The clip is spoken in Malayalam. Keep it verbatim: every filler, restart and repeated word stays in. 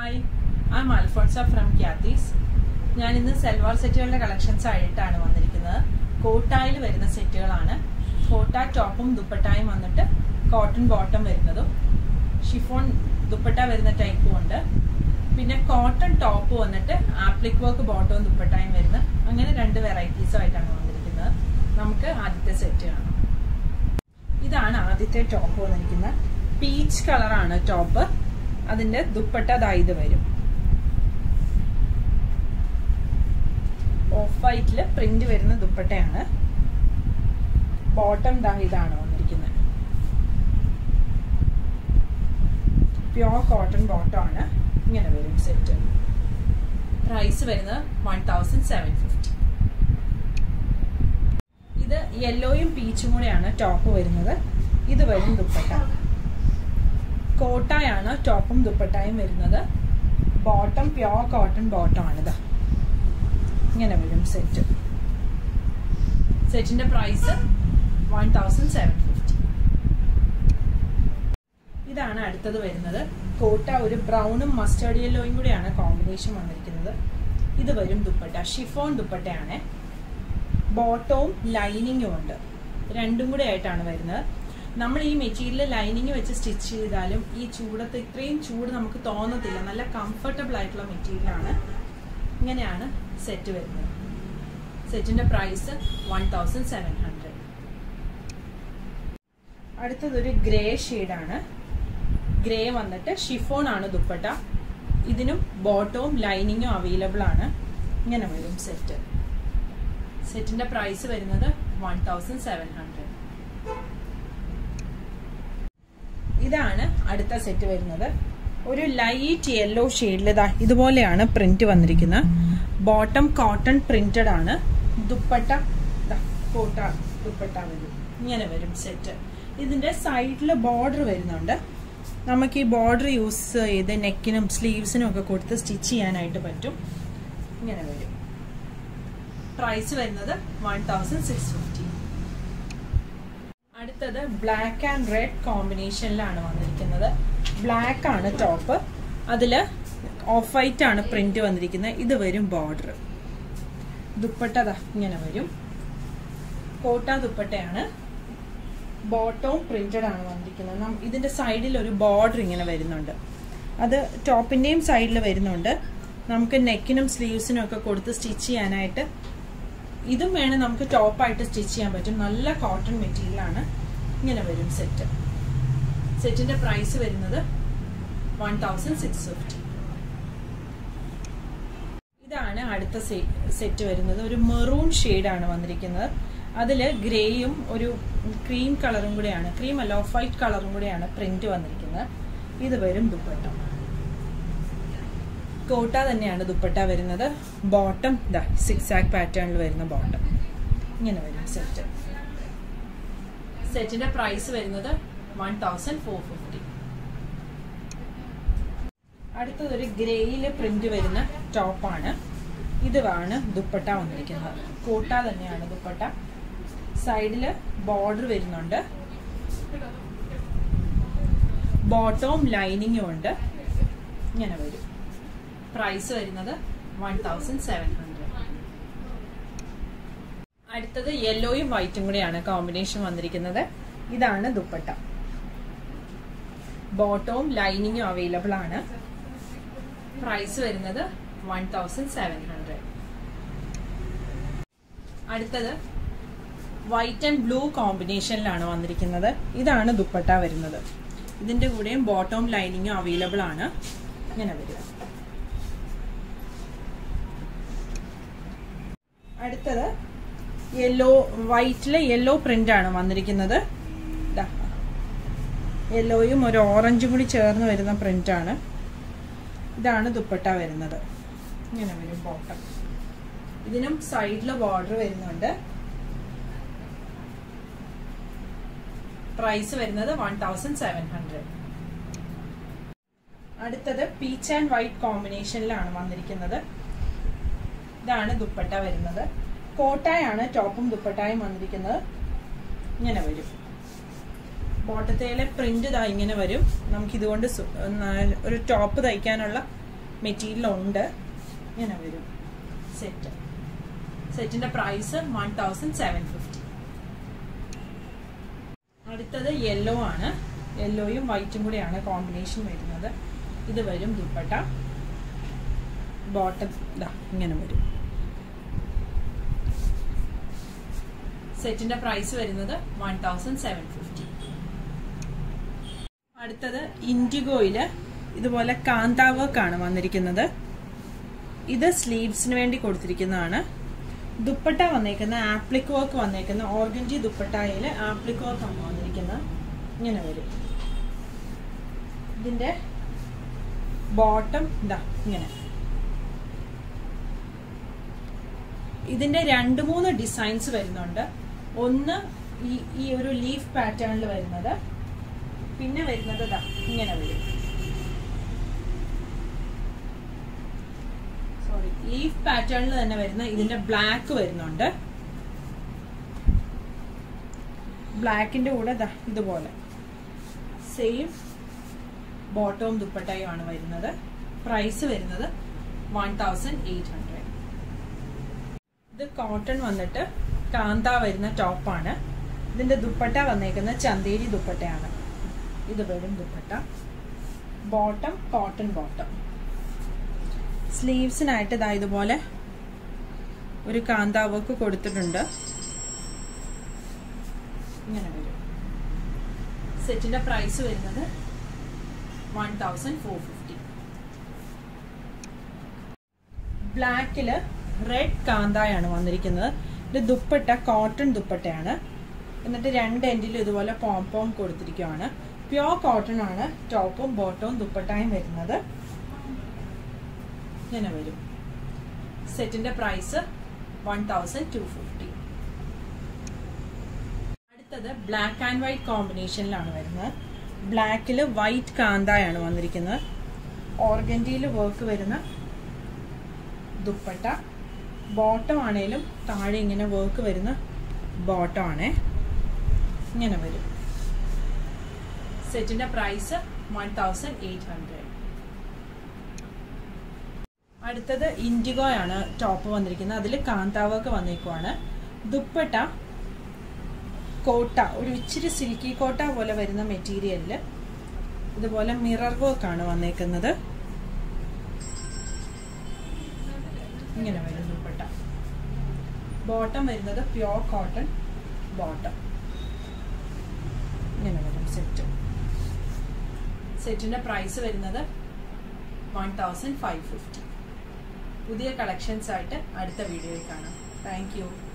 Hi, I'm Alfonso from Kyathis. ഞാൻ ഇന്ന് സൽവാർ സെറ്റുകളുടെ കളക്ഷൻസ് ആയിട്ടാണ് വന്നിരിക്കുന്നത്. കോട്ടായിൽ വരുന്ന സെറ്റുകളാണ്. കോട്ട ടോപ്പും ദുപ്പട്ടായും വന്നിട്ട് കോട്ടൺ ബോട്ടം വരുന്നതും ഷിഫോൺ ദുപ്പട്ട വരുന്ന ടൈപ്പും ഉണ്ട്. പിന്നെ കോട്ടൺ ടോപ്പ് വന്നിട്ട് ആപ്ലിക് വർക്ക് ബോട്ടവും ദുപ്പട്ടായും വരുന്ന അങ്ങനെ രണ്ട് വെറൈറ്റീസും ആയിട്ടാണ് വന്നിരിക്കുന്നത്. നമുക്ക് ആദ്യത്തെ സെറ്റ് കാണാം. ഇതാണ് ആദ്യത്തെ ടോപ്പ് വന്നിരിക്കുന്നത്. പീച്ച് കളറാണ് ടോപ്പ്. അതിന്റെ ദുപ്പട്ട ദാ ഇത് വരും. ഓഫ് വൈറ്റില് പ്രിന്റ് വരുന്ന ദുപ്പട്ടയാണ്. ബോട്ടം ദാ ഇതാണ് വന്നിരിക്കുന്നത്. പ്യോർ കോട്ടൺ ബോട്ടം ആണ്. ഇങ്ങനെ വരും സെറ്റ്. പ്രൈസ് വരുന്നത് വൺ തൗസൻഡ് സെവൻ ഫിഫ്റ്റി. ഇത് യെല്ലോയും പീച്ചും കൂടെയാണ് ടോപ്പ് വരുന്നത്. ഇത് വരും ദുപ്പട്ട. കോട്ടായാണ് ടോപ്പും ദുപ്പട്ടായും വരുന്നത്. ബോട്ടം പ്യോർ കോട്ടൺ ബോട്ടം ആണിത്. ഇങ്ങനെ വരും സെറ്റ്. സെറ്റിന്റെ price one thousand seven fifty. ഇതാണ് അടുത്തത് വരുന്നത്. കോട്ട ഒരു ബ്രൗണും മസ്റ്റേർഡ് യെല്ലോയും കൂടെയാണ് കോമ്പിനേഷൻ വന്നിരിക്കുന്നത്. ഇത് വരും ദുപ്പട്ട. ഷിഫോൺ ദുപ്പട്ടയാണ്. ബോട്ടവും ലൈനിങ്ങും ഉണ്ട്. രണ്ടും കൂടെ ആയിട്ടാണ് വരുന്നത്. നമ്മൾ ഈ മെറ്റീരിയൽ ലൈനിങ് വെച്ച് സ്റ്റിച്ച് ചെയ്താലും ഈ ചൂടത്ത് ഇത്രയും ചൂട് നമുക്ക് തോന്നത്തില്ല. നല്ല കംഫർട്ടബിൾ ആയിട്ടുള്ള മെറ്റീരിയലാണ്. ഇങ്ങനെയാണ് സെറ്റ് വരുന്നത്. സെറ്റിന്റെ price one thousand seven hundred. അടുത്തതൊരു ഗ്രേ ഷെയ്ഡാണ്. ഗ്രേ വന്നിട്ട് ഷിഫോൺ ആണ് ദുപ്പട്ട. ഇതിനും ബോട്ടവും ലൈനിങ്ങും അവൈലബിൾ ആണ്. ഇങ്ങനെ വരും സെറ്റ്. സെറ്റിന്റെ പ്രൈസ് വരുന്നത് വൺ തൗസൻഡ് സെവൻ ഹൺഡ്രഡ്. ഇതാണ് അടുത്ത സെറ്റ് വരുന്നത്. ഒരു ലൈറ്റ് യെല്ലോ ഷെയ്ഡിൽ ഇതുപോലെയാണ് പ്രിന്റ് വന്നിരിക്കുന്നത്. ബോട്ടം കോട്ടൺ പ്രിന്റഡ് ആണ്. ദുപ്പട്ട കോട്ട ദുപ്പട്ട വരും. ഇങ്ങനെ വരും സെറ്റ്. ഇതിന്റെ സൈഡിൽ ബോർഡർ വരുന്നുണ്ട്. നമുക്ക് ഈ ബോർഡർ യൂസ് ചെയ്ത് നെക്കിനും സ്ലീവ്സിനും ഒക്കെ കൊടുത്ത് സ്റ്റിച്ച് ചെയ്യാനായിട്ട് പറ്റും. ഇങ്ങനെ വരും. പ്രൈസ് വരുന്നത് വൺ തൗസൻഡ് സിക്സ് ഫിഫ്റ്റി. അടുത്തത് ബ്ലാക്ക് ആൻഡ് റെഡ് കോമ്പിനേഷനിലാണ് വന്നിരിക്കുന്നത്. ബ്ലാക്ക് ആണ് ടോപ്പ്. അതില് ഓഫ് വൈറ്റ് ആണ് പ്രിന്റ് വന്നിരിക്കുന്നത്. ഇത് വരും ബോർഡർ. ദുപ്പട്ട ഇങ്ങനെ വരും. കോട്ട ദുപ്പട്ടയാണ്. ബോട്ടവും പ്രിന്റഡ് ആണ് വന്നിരിക്കുന്നത്. ഇതിന്റെ സൈഡിൽ ഒരു ബോർഡർ ഇങ്ങനെ വരുന്നുണ്ട്. അത് ടോപ്പിന്റെയും സൈഡിൽ വരുന്നുണ്ട്. നമുക്ക് നെക്കിനും സ്ലീവ്സിനും ഒക്കെ കൊടുത്ത് സ്റ്റിച്ച് ചെയ്യാനായിട്ട് ഇതും വേണം. നമുക്ക് ടോപ്പായിട്ട് സ്റ്റിച്ച് ചെയ്യാൻ പറ്റും. നല്ല കോട്ടൺ മെറ്റീരിയൽ ആണ്. ഇങ്ങനെ വരും സെറ്റ്. സെറ്റിന്റെ പ്രൈസ് വരുന്നത് വൺ തൗസൻഡ് സിക്സ് ഫിഫ്റ്റി. ഇതാണ് അടുത്ത സെറ്റ് വരുന്നത്. ഒരു മെറൂൺ ഷെയ്ഡാണ് വന്നിരിക്കുന്നത്. അതില് ഗ്രേയും ഒരു ക്രീം കളറും കൂടെയാണ്, ക്രീം അല്ല ഓഫ് വൈറ്റ് കളറും കൂടെയാണ് പ്രിന്റ് വന്നിരിക്കുന്നത്. ഇത് വരും ദുപ്പട്ട. കോട്ട തന്നെയാണ് ദുപ്പട്ട വരുന്നത്. ബോട്ടം ദാ സിക്സ് ആക്ക് പാറ്റേണിൽ വരുന്ന ബോട്ടം. ഇങ്ങനെ വരും സെറ്റ്. സെറ്റിന്റെ പ്രൈസ് വരുന്നത് വൺ തൗസൻഡ് ഫോർ ഫിഫ്റ്റി. അടുത്തതൊരു ഗ്രേയില് പ്രിന്റ് വരുന്ന ടോപ്പാണ്. ഇതാണ് ദുപ്പട്ട വന്നിരിക്കുന്നത്. കോട്ട തന്നെയാണ് ദുപ്പട്ട. സൈഡില് ബോർഡർ വരുന്നുണ്ട്. ബോട്ടവും ലൈനിങ്ങും ഉണ്ട്. ഇങ്ങനെ വരും. പ്രൈസ് വരുന്നത് വൺ തൗസൻഡ് സെവൻ ഹൺഡ്രഡ്. അടുത്തത് യെല്ലോയും വൈറ്റും കൂടെയാണ് കോമ്പിനേഷൻ വന്നിരിക്കുന്നത്. ഇതാണ് ദുപ്പട്ട. ബോട്ടവും ലൈനിങ്ങും അവൈലബിൾ ആണ്. പ്രൈസ് വരുന്നത് വൺ തൗസൻഡ് സെവൻ ഹൺഡ്രഡ്. അടുത്തത് വൈറ്റ് ആൻഡ് ബ്ലൂ കോമ്പിനേഷനിലാണ് വന്നിരിക്കുന്നത്. ഇതാണ് ദുപ്പട്ട വരുന്നത്. ഇതിന്റെ കൂടെയും ബോട്ടവും ലൈനിങ്ങും അവൈലബിൾ ആണ്. ഇങ്ങനെ വരിക. അടുത്തത് യെല്ലോ വൈറ്റില് യെല്ലോ പ്രിന്റ് ആണ് വന്നിരിക്കുന്നത്. യെല്ലോയും ഒരു ഓറഞ്ചും കൂടി ചേർന്ന് വരുന്ന പ്രിന്റ് ആണ്. ഇതാണ് ദുപ്പട്ട വരുന്നത്. ഇങ്ങനെ വരും ബോട്ടം. ഇതിനും സൈഡില് ബോർഡർ വരുന്നുണ്ട്. പ്രൈസ് വരുന്നത് വൺ തൗസൻഡ് സെവൻ ഹൺഡ്രഡ്. അടുത്തത് പീച്ച് ആൻഡ് വൈറ്റ് കോമ്പിനേഷനിലാണ് വന്നിരിക്കുന്നത്. ഇതാണ് ദുപ്പട്ട വരുന്നത്. കോട്ടായാണ് ടോപ്പും ദുപ്പട്ടായും വന്നിരിക്കുന്നത്. ഇങ്ങനെ വരും. ബോട്ടത്തിലെ പ്രിന്റ് ഇതാ ഇങ്ങനെ വരും. നമുക്ക് ഇതുകൊണ്ട് ഒരു ടോപ്പ് തയ്ക്കാനുള്ള മെറ്റീരിയൽ ഉണ്ട്. ഇങ്ങനെ വരും സെറ്റ്. സെറ്റിന്റെ price one thousand seven fifty. അടുത്തത് യെല്ലോ ആണ്. യെല്ലോയും വൈറ്റും കൂടെയാണ് കോമ്പിനേഷൻ വരുന്നത്. ഇത് വരും ദുപ്പട്ട. ബോട്ടം ഇതാ ഇങ്ങനെ വരും. സെറ്റിന്റെ പ്രൈസ് വരുന്നത് വൺ തൗസൻഡ് സെവൻ ഫിഫ്റ്റി. അടുത്തത് ഇൻഡിഗോയില് ഇതുപോലെ കാന്ത വർക്ക് ആണ് വന്നിരിക്കുന്നത്. ഇത് സ്ലീവ്സിന് വേണ്ടി കൊടുത്തിരിക്കുന്നതാണ്. ദുപ്പട്ട വന്നേക്കുന്ന ആപ്ലിക് വർക്ക് വന്നേക്കുന്ന ഓർഗൻജി ദുപ്പട്ടയില് ആപ്ലിക് വർക്ക് ആണ് വന്നിരിക്കുന്നത്. ഇങ്ങനെ വരും. ഇതിന്റെ ബോട്ടം ഇതാ ഇങ്ങനെ. ഇതിന്റെ രണ്ട് മൂന്ന് ഡിസൈൻസ് വരുന്നുണ്ട്. ഒന്ന് ഈ ഈ ഒരു ലീഫ് പാറ്റേണിൽ വരുന്നത്, പിന്നെ വരുന്നത് ഇതാ ഇങ്ങനെ വരും. സോറി, ലീഫ് പാറ്റേണിൽ തന്നെ വരുന്ന ഇതിന്റെ ബ്ലാക്ക് വരുന്നുണ്ട്. ബ്ലാക്കിന്റെ കൂടെ ദാ ഇതുപോലെ സെയിം ബോട്ടവും ദുപ്പട്ടയും ആണ് വരുന്നത്. പ്രൈസ് വരുന്നത് വൺ തൗസൻഡ് എയ്റ്റ് ഹൺഡ്രഡ്. ഇത് കോട്ടൺ വന്നിട്ട് കാന്ത വരുന്ന ടോപ്പാണ്. ഇതിന്റെ ദുപ്പട്ട വന്നേക്കുന്ന ചന്തേരി ദുപ്പട്ടയാണ്. ഇത് വരും ദുപ്പട്ട. Bottom cotton bottom. സ്ലീവ്സിനായിട്ട് ഇതാ ഇതുപോലെ ഒരു കാന്ത വർക്ക് കൊടുത്തിട്ടുണ്ട്. ഇങ്ങനെ വരും. സെറ്റിന്റെ പ്രൈസ് വരുന്നത് വൺ തൗസൻഡ് ഫോർ ഫിഫ്റ്റി. ബ്ലാക്കില് റെഡ് കാന്തായാണ് വന്നിരിക്കുന്നത്. ഇത് ദുപ്പട്ട കോട്ടൺ ദുപ്പട്ടയാണ്. എന്നിട്ട് രണ്ട് എൻഡിലും ഇതുപോലെ പോംപോം കൊടുത്തിരിക്കുകയാണ്. പ്യോർ കോട്ടൺ ആണ് ടോപ്പും ബോട്ടവും ദുപ്പട്ടയും വരുന്നത്. ഇങ്ങനെ വരും. സെറ്റിന്റെ price one thousand two fifty. അടുത്തത് ബ്ലാക്ക് ആൻഡ് വൈറ്റ് കോമ്പിനേഷനിലാണ് വരുന്നത്. ബ്ലാക്കില് വൈറ്റ് കാന്തായാണ് വന്നിരിക്കുന്നത്. ഓർഗൻഡിയിൽ വർക്ക് വരുന്ന ദുപ്പട്ട. ബോട്ടം ആണേലും താഴെ ഇങ്ങനെ വർക്ക് വരുന്ന ബോട്ടം ആണേ. ഇങ്ങനെ വരും. സെറ്റിന്റെ price one thousand eight hundred. അടുത്തത് ഇൻഡിഗോ ആണ് ടോപ്പ് വന്നിരിക്കുന്നത്. അതിൽ കാന്ത വർക്ക് വന്നേക്കുവാണ്. ദുപ്പട്ട കോട്ട, ഒരു ഇച്ചിരി സിൽക്കി കോട്ട പോലെ വരുന്ന മെറ്റീരിയലില് ഇതുപോലെ മിറർ വർക്ക് ആണ് വന്നേക്കുന്നത്. ഇങ്ങനെ വരും ദുപ്പട്ട. ബോട്ടം വരുന്നത് പ്യോർ കോട്ടൺ ബോട്ടം. ഇങ്ങനെ വരും സെറ്റ്. സെറ്റിന്റെ പ്രൈസ് വരുന്നത് വൺ തൗസൻഡ് ഫൈവ് ഫിഫ്റ്റി. പുതിയ കളക്ഷൻസ് ആയിട്ട് അടുത്ത വീഡിയോയിൽ കാണാം. Thank U.